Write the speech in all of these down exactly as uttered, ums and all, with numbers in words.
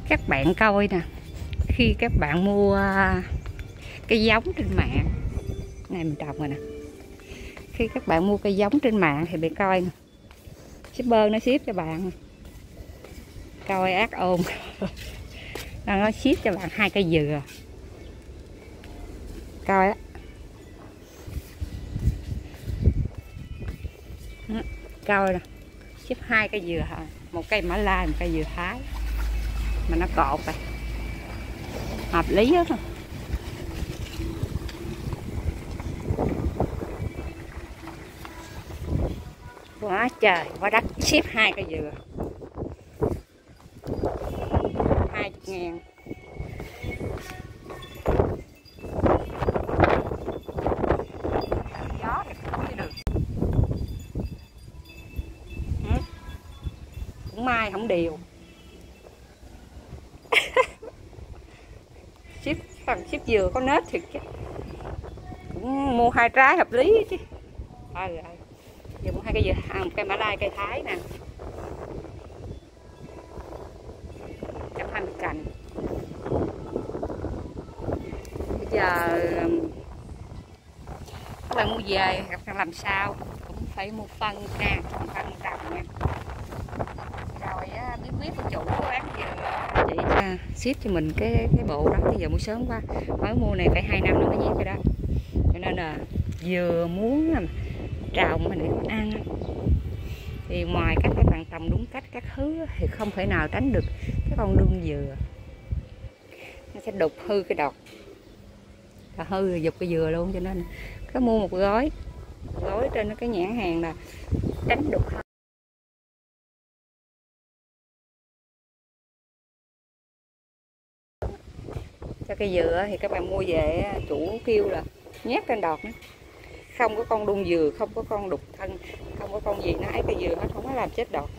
Các bạn coi nè, khi các bạn mua cây giống trên mạng này, mình trồng rồi nè, khi các bạn mua cây giống trên mạng thì bị coi nè, shipper nó ship cho bạn, coi ác ôn nó ship cho bạn hai cây dừa, coi á, coi nè, ship hai cây dừa hả, một cây Mã Lai, một cây dừa Thái mà nó cột rồi, hợp lý hết rồi. Quá trời quá đất, ship hai cây dừa hai mươi ngàn. Gió thì cũng chứ được. Ừ. Cũng mai không điều. ship thằng ship dừa có nết thiệt chứ, cũng mua hai trái hợp lý chứ. Thôi rồi giờ mua hai cây dừa, à, một cây Mã Lai, cây Thái nè, trăm hai mươi cành. Bây giờ các bạn mua về các bạn làm sao cũng phải mua phân nha, phân trồng nha. Rồi á, bí quyết của chủ bán dừa chỉ cho ship cho mình cái cái bộ đó, bây giờ mua sớm quá, mới mua này phải hai năm nó mới nhét cái đó, cho nên là vừa muốn trồng mình để ăn thì ngoài cách các bạn trồng đúng cách các thứ thì không thể nào tránh được cái con đương dừa, nó sẽ đục hư cái đọt, và hư rồi giục cái dừa luôn, cho nên có mua một gói một gói trên cái nhãn hàng là tránh đục. Cho cây dừa thì các bạn mua về chủ kêu là nhét trên đọt nữa, không có con đun dừa, không có con đục thân, không có con gì nó ấy cây dừa hết, không có làm chết đọt,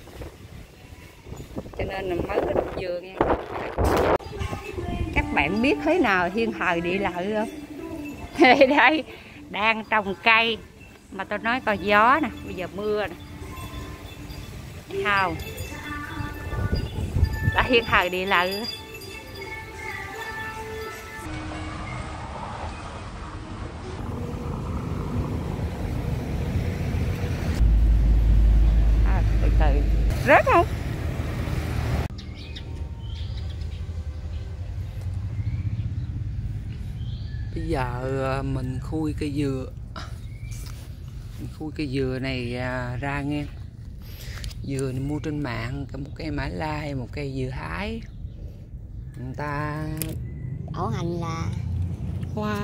cho nên là mới có đục dừa nha. Các bạn biết thế nào thiên thời địa lợi không? Đây đây đang trồng cây mà tôi nói coi gió nè, bây giờ mưa nè, không đã thiên thời địa lợi. À, từ từ rớt không? Bây giờ mình khui cây dừa, mình khui cây dừa này ra nghe. Dừa này mua trên mạng, một cây Mã Lai, một cây dừa Thái. Người ta đậu hành là hoa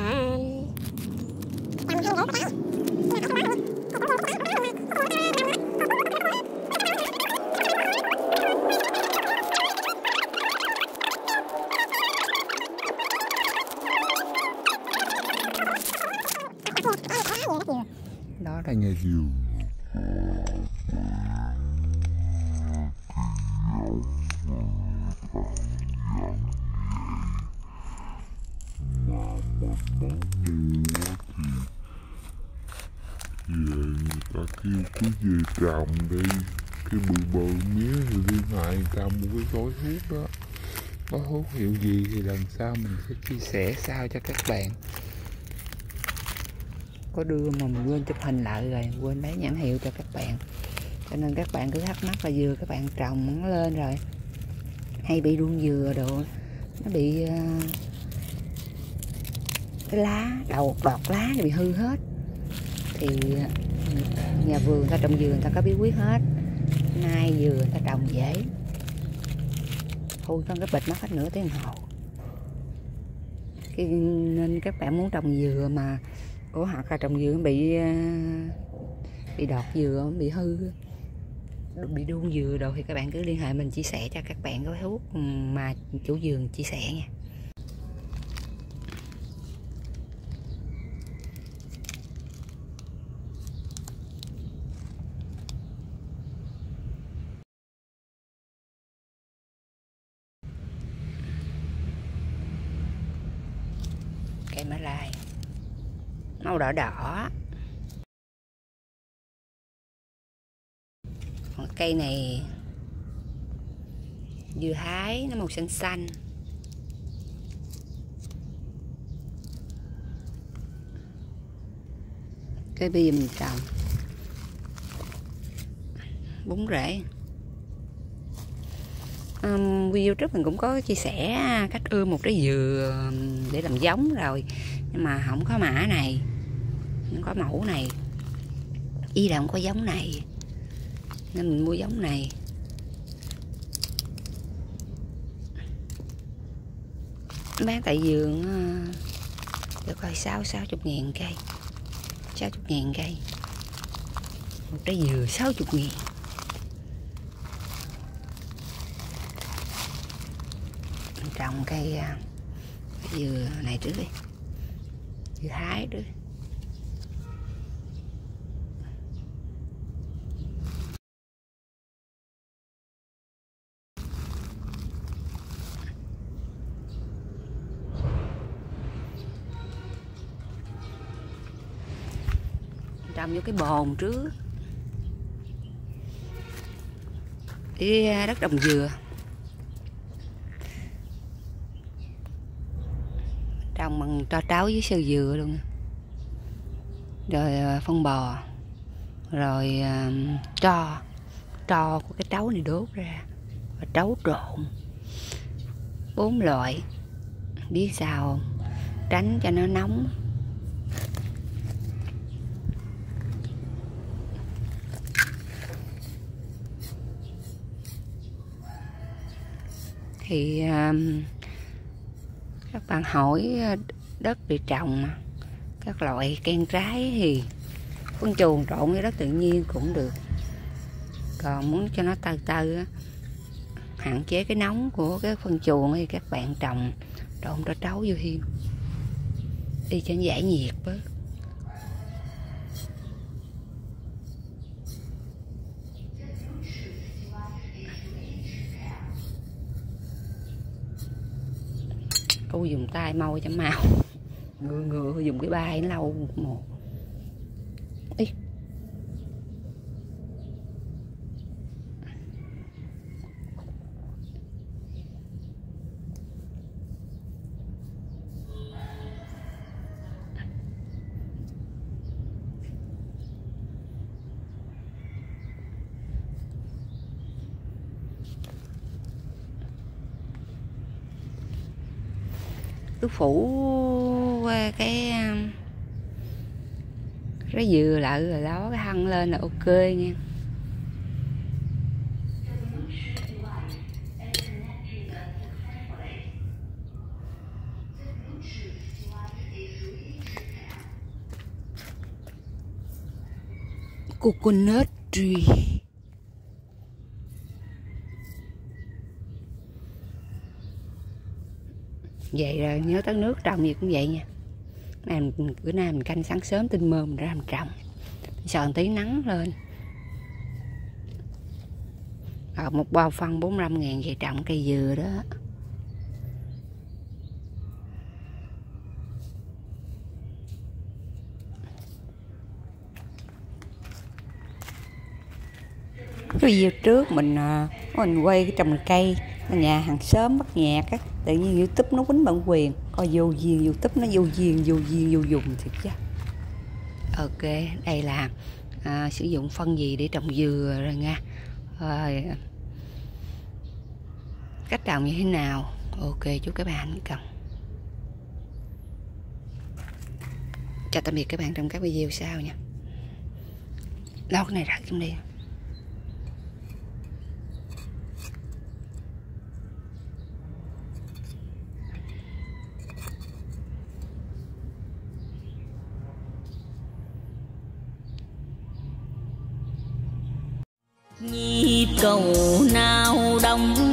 đó là nhà dừa. Người ta kêu cứ về trồng đi, cái bự bự mía thì liên hệ người ta mua cái gói thuốc đó. Có thuốc hiệu gì thì lần sau mình sẽ chia sẻ sao cho các bạn. Có đưa mà mình quên chụp hình lại rồi, quên lấy nhãn hiệu cho các bạn, cho nên các bạn cứ thắc mắc là dừa các bạn trồng nó lên rồi hay bị run dừa đồ, nó bị uh, cái lá đầu đọt lá bị hư hết, thì nhà vườn người ta trồng dừa người ta có bí quyết hết. Nay dừa người ta trồng dễ, thui con cái bịch nó hết nửa tiếng hồ. Cái, nên các bạn muốn trồng dừa mà của hoặc là trồng dừa bị bị đọt dừa, bị hư, bị đun dừa đồ thì các bạn cứ liên hệ mình chia sẻ cho các bạn gói thuốc mà chủ vườn chia sẻ nha. Cây Mã Lai màu đỏ đỏ. Cây này dừa hái nó màu xanh xanh. Cái bây giờ mình trồng bún rễ. Um, video trước mình cũng có chia sẻ cách ươm một trái dừa để làm giống rồi, nhưng mà không có mã này, không có mẫu này, ý là không có giống này nên mình mua giống này. Bán tại vườn được coi sáu sáu chục ngàn cây, sáu chục ngàn cây một trái dừa, sáu chục ngàn. Trồng cây, cây dừa này trước đi, dừa hái trước. Trồng vô cái bồn trước, đi đất trồng dừa. Trồng bằng tro tráo với sơ dừa luôn, rồi phân bò, rồi uh, tro tro của cái trấu này đốt ra và trấu trộn bốn loại. Biết sao không? Tránh cho nó nóng. Thì uh, các bạn hỏi đất bị trồng các loại cây trái thì phân chuồng trộn với đất tự nhiên cũng được. Còn muốn cho nó tơi tơi hạn chế cái nóng của cái phân chuồng thì các bạn trồng trộn cho trấu vô hiên đi cho nó giải nhiệt bớt. Ôi dùng tay mau cho mau, ngựa ngựa dùng cái bay nó lâu một. Ý. Cứ phủ qua cái cái dừa lại rồi đó cái hăng lên là ok nha. Coconut tree. Vậy rồi nhớ tới nước trồng gì cũng vậy nha. Này, bữa nay mình canh sáng sớm tinh mơ mình ra làm trồng, sợ một tí nắng lên. Ở một bao phân bốn mươi lăm ngàn về trồng cây dừa đó. Cái video trước mình mình quay cái trồng cây nhà hàng xóm bắt nhạc á, tự nhiên YouTube nó quýnh bản quyền, coi vô duyên, YouTube nó vô duyên vô duyên vô dùng thiệt chứ. Ok, đây là à, sử dụng phân gì để trồng dừa rồi nha. Rồi, cách trồng như thế nào? Ok, chúc các bạn thành công. Chào tạm biệt các bạn trong các video sau nha. Lau cái này ra trong đi. nhịp cầu nào đông